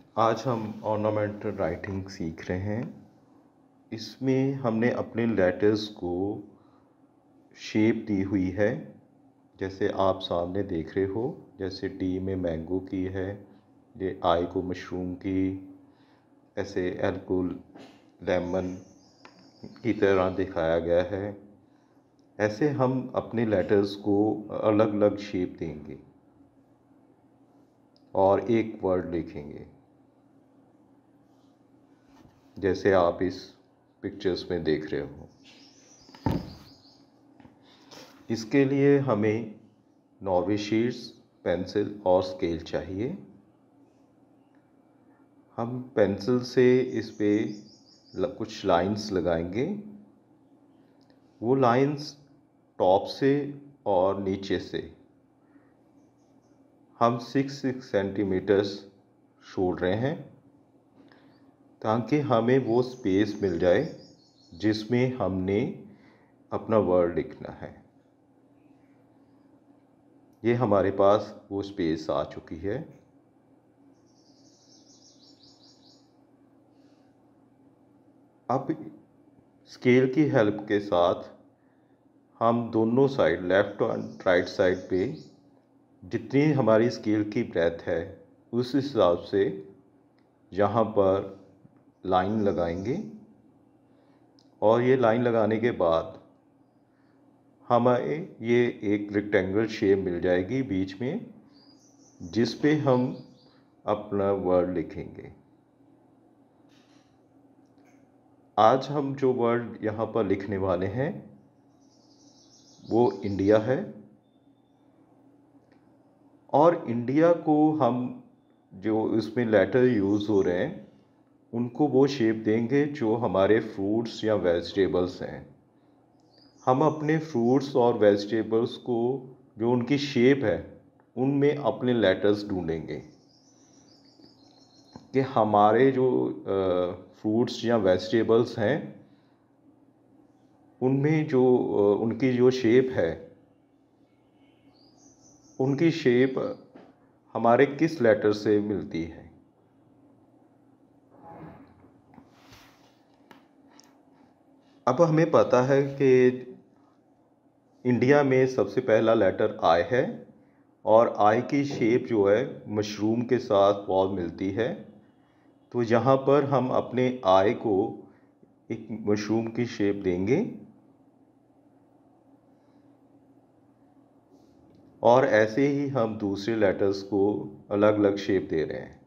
आज हम ornamental writing सीख रहे हैं। इसमें हमने अपने लेटर्स को शेप दी हुई है, जैसे आप सामने देख रहे हो। जैसे डी में मैंगो की है, ये आई को मशरूम की, ऐसे एल को लेमन की तरह दिखाया गया है। ऐसे हम अपने लेटर्स को अलग अलग शेप देंगे और एक वर्ड लिखेंगे, जैसे आप इस पिक्चर्स में देख रहे हो। इसके लिए हमें नॉर्वे शीट्स, पेंसिल और स्केल चाहिए। हम पेंसिल से इस पे कुछ लाइंस लगाएंगे। वो लाइंस टॉप से और नीचे से हम 6 सेंटीमीटर्स छोड़ रहे हैं, ताकि हमें वो स्पेस मिल जाए जिसमें हमने अपना वर्ड लिखना है। ये हमारे पास वो स्पेस आ चुकी है। अब स्केल की हेल्प के साथ हम दोनों साइड, लेफ़्ट और राइट साइड पे, जितनी हमारी स्केल की ब्रेथ है उस हिसाब से यहाँ पर लाइन लगाएंगे। और ये लाइन लगाने के बाद हमें ये एक रेक्टेंगल शेप मिल जाएगी बीच में, जिस पे हम अपना वर्ड लिखेंगे। आज हम जो वर्ड यहाँ पर लिखने वाले हैं वो इंडिया है। और इंडिया को हम जो इसमें लेटर यूज़ हो रहे हैं उनको वो शेप देंगे जो हमारे फ्रूट्स या वेजिटेबल्स हैं। हम अपने फ्रूट्स और वेजिटेबल्स को, जो उनकी शेप है, उनमें अपने लेटर्स ढूंढेंगे कि हमारे जो फ्रूट्स या वेजिटेबल्स हैं उनमें जो उनकी जो शेप है, उनकी शेप हमारे किस लेटर से मिलती है। अब हमें पता है कि इंडिया में सबसे पहला लेटर आई है और आई की शेप जो है मशरूम के साथ बहुत मिलती है। तो यहाँ पर हम अपने आई को एक मशरूम की शेप देंगे और ऐसे ही हम दूसरे लेटर्स को अलग अलग शेप दे रहे हैं।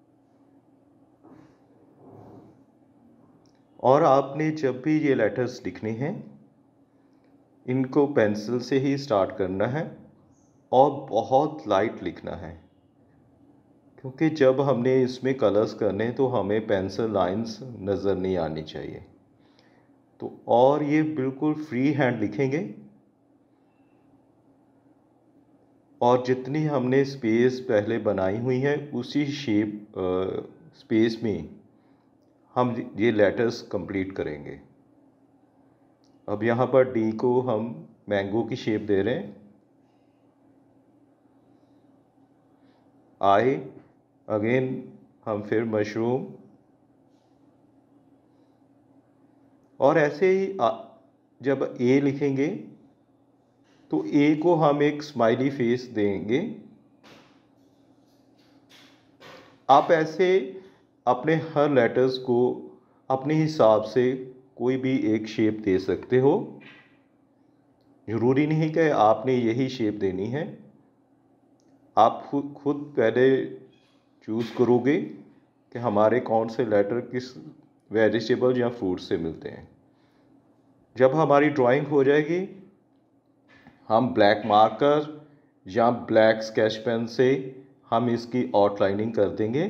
और आपने जब भी ये लेटर्स लिखने हैं इनको पेंसिल से ही स्टार्ट करना है और बहुत लाइट लिखना है, क्योंकि जब हमने इसमें कलर्स करने तो हमें पेंसिल लाइंस नज़र नहीं आनी चाहिए। तो और ये बिल्कुल फ्री हैंड लिखेंगे और जितनी हमने स्पेस पहले बनाई हुई है उसी शेप स्पेस में हम ये लेटर्स कंप्लीट करेंगे। अब यहाँ पर डी को हम मैंगो की शेप दे रहे हैं, आई अगेन हम फिर मशरूम, और ऐसे ही जब ए लिखेंगे तो ए को हम एक स्माइली फेस देंगे। आप ऐसे अपने हर लेटर्स को अपने हिसाब से कोई भी एक शेप दे सकते हो। ज़रूरी नहीं कि आपने यही शेप देनी है। आप खुद पहले चूज़ करोगे कि हमारे कौन से लेटर किस वेजिटेबल या फ्रूट से मिलते हैं। जब हमारी ड्राइंग हो जाएगी हम ब्लैक मार्कर या ब्लैक स्केच पेन से हम इसकी आउटलाइनिंग कर देंगे।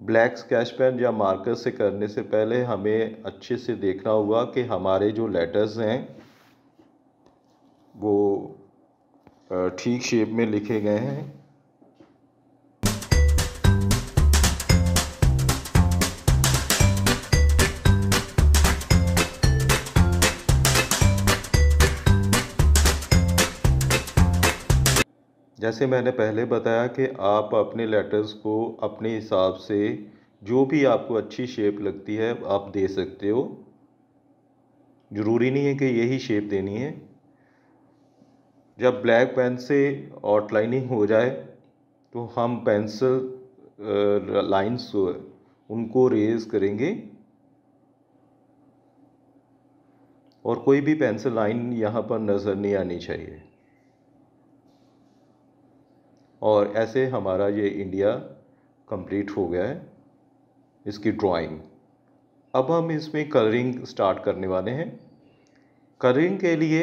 ब्लैक स्केच पेन या मार्कर से करने से पहले हमें अच्छे से देखना होगा कि हमारे जो लेटर्स हैं वो ठीक शेप में लिखे गए हैं। जैसे मैंने पहले बताया कि आप अपने लेटर्स को अपने हिसाब से जो भी आपको अच्छी शेप लगती है आप दे सकते हो। ज़रूरी नहीं है कि यही शेप देनी है। जब ब्लैक पेन से आउटलाइनिंग हो जाए तो हम पेंसिल लाइंस उनको रेज करेंगे और कोई भी पेंसिल लाइन यहाँ पर नज़र नहीं आनी चाहिए। और ऐसे हमारा ये इंडिया कंप्लीट हो गया है, इसकी ड्राइंग। अब हम इसमें कलरिंग स्टार्ट करने वाले हैं। कलरिंग के लिए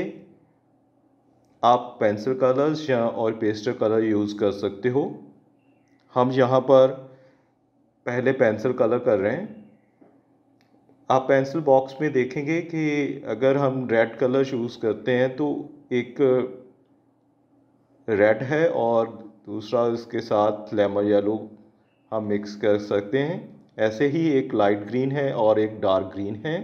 आप पेंसिल कलर्स या ऑयल पेस्टल कलर यूज़ कर सकते हो। हम यहाँ पर पहले पेंसिल कलर कर रहे हैं। आप पेंसिल बॉक्स में देखेंगे कि अगर हम रेड कलर चूज़ करते हैं तो एक रेड है और दूसरा इसके साथ लेमन येलो हम मिक्स कर सकते हैं। ऐसे ही एक लाइट ग्रीन है और एक डार्क ग्रीन है।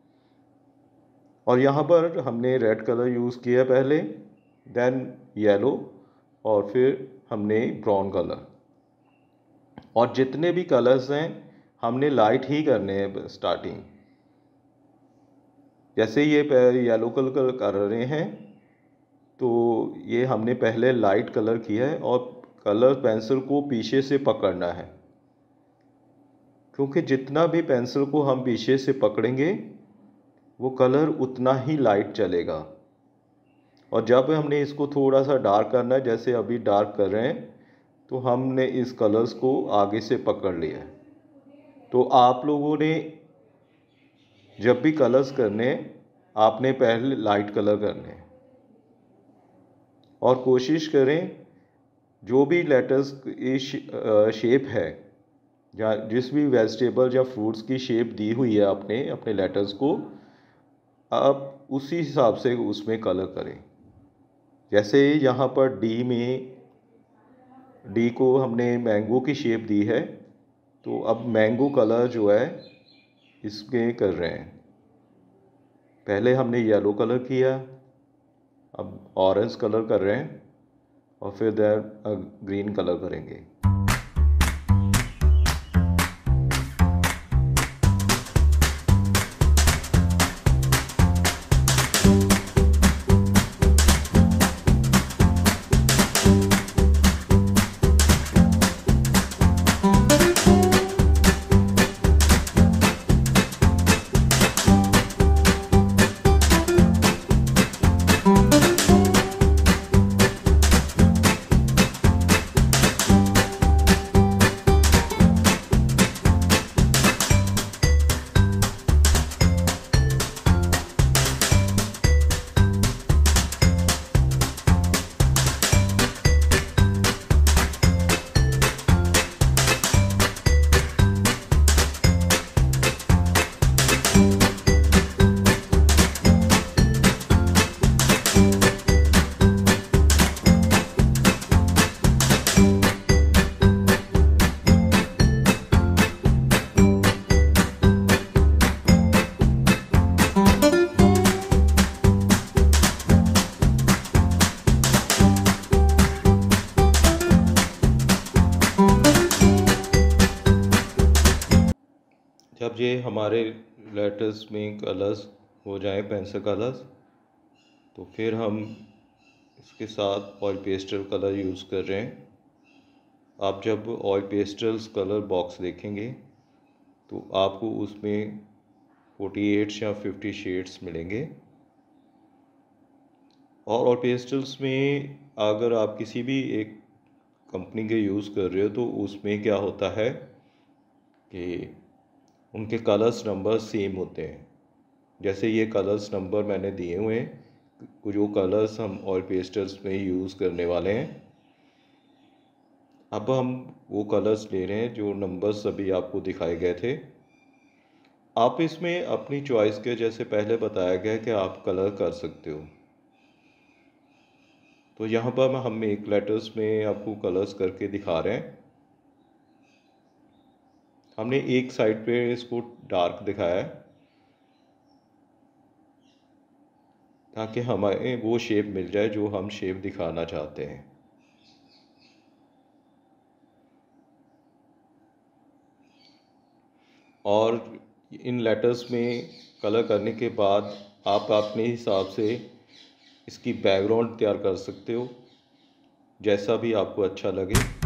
और यहाँ पर हमने रेड कलर यूज़ किया पहले, देन येलो और फिर हमने ब्राउन कलर। और जितने भी कलर्स हैं हमने लाइट ही करने हैं स्टार्टिंग। जैसे ये येलो कलर कर रहे हैं तो ये हमने पहले लाइट कलर किया है और कलर पेंसिल को पीछे से पकड़ना है, क्योंकि जितना भी पेंसिल को हम पीछे से पकड़ेंगे वो कलर उतना ही लाइट चलेगा। और जब हमने इसको थोड़ा सा डार्क करना है, जैसे अभी डार्क कर रहे हैं, तो हमने इस कलर्स को आगे से पकड़ लिया है। तो आप लोगों ने जब भी कलर्स करने आपने पहले लाइट कलर करने और कोशिश करें जो भी लेटर्स की शेप है या जिस भी वेजिटेबल या फ्रूट्स की शेप दी हुई है आपने अपने लेटर्स को, आप उसी हिसाब से उसमें कलर करें। जैसे यहाँ पर डी को हमने मैंगो की शेप दी है, तो अब मैंगो कलर जो है इसमें कर रहे हैं। पहले हमने येलो कलर किया, अब ऑरेंज कलर कर रहे हैं और फिर ग्रीन कलर करेंगे। जब ये हमारे लेटर्स में कलर्स हो जाएं पेंसिल कलर्स, तो फिर हम इसके साथ ऑयल पेस्टल कलर यूज़ कर रहे हैं। आप जब ऑयल पेस्टल्स कलर बॉक्स देखेंगे तो आपको उसमें 48 या 50 शेड्स मिलेंगे। और ऑयल पेस्टल्स में अगर आप किसी भी एक कंपनी के यूज़ कर रहे हो तो उसमें क्या होता है कि उनके कलर्स नंबर सेम होते हैं। जैसे ये कलर्स नंबर मैंने दिए हुए हैं, जो कलर्स हम ऑयल पेस्टल्स में यूज़ करने वाले हैं। अब हम वो कलर्स ले रहे हैं जो नंबर्स अभी आपको दिखाए गए थे। आप इसमें अपनी चॉइस के, जैसे पहले बताया गया कि आप कलर कर सकते हो, तो यहाँ पर हम एक लेटर्स में आपको कलर्स करके दिखा रहे हैं। हमने एक साइड पे इसको डार्क दिखाया है ताकि हमें वो शेप मिल जाए जो हम शेप दिखाना चाहते हैं। और इन लेटर्स में कलर करने के बाद आप अपने हिसाब से इसकी बैकग्राउंड तैयार कर सकते हो, जैसा भी आपको अच्छा लगे।